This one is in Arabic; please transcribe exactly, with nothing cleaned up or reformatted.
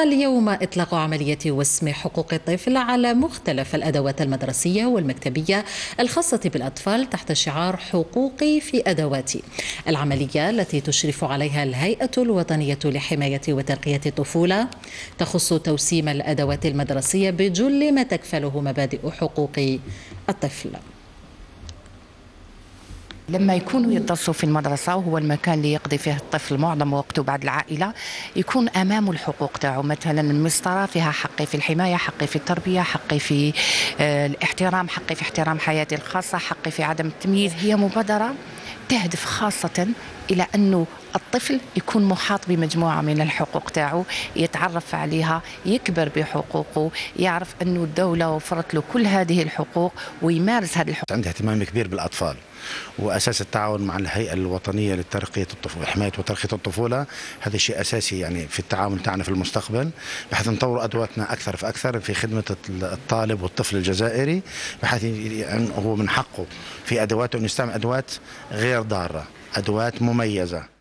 اليوم إطلاق عملية وسم حقوق الطفل على مختلف الأدوات المدرسية والمكتبية الخاصة بالأطفال تحت شعار حقوقي في أدواتي. العملية التي تشرف عليها الهيئة الوطنية لحماية وتنقية الطفولة تخص توسيم الأدوات المدرسية بجل ما تكفله مبادئ حقوق الطفل. لما يكونوا يدرسوا في المدرسة وهو المكان اللي يقضي فيه الطفل معظم وقته بعد العائلة، يكون أمامه الحقوق تاعو. مثلا المسطرة فيها حقي في الحماية، حقي في التربية، حقي في الاحترام، حقي في احترام حياتي الخاصة، حقي في عدم التمييز. هي مبادرة تهدف خاصة إلى أنه الطفل يكون محاط بمجموعة من الحقوق تاعو، يتعرف عليها، يكبر بحقوقه، يعرف أنه الدولة وفرت له كل هذه الحقوق ويمارس هذه الحقوق. عندي اهتمام كبير بالأطفال، وأساس التعاون مع الهيئة الوطنية لترقية الطفولة، حماية وترقية الطفولة، هذا شيء أساسي يعني في التعاون تاعنا في المستقبل، بحيث نطور أدواتنا أكثر فأكثر في خدمة الطالب والطفل الجزائري، بحيث هو من حقه في أدواته أن يستعمل أدوات غير ضارة، أدوات مميزة.